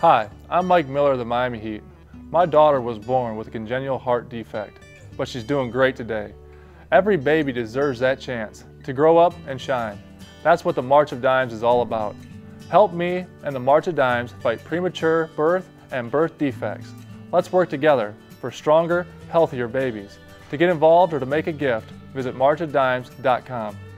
Hi, I'm Mike Miller of the Miami Heat. My daughter was born with a congenital heart defect, but she's doing great today. Every baby deserves that chance to grow up and shine. That's what the March of Dimes is all about. Help me and the March of Dimes fight premature birth and birth defects. Let's work together for stronger, healthier babies. To get involved or to make a gift, visit marchofdimes.com.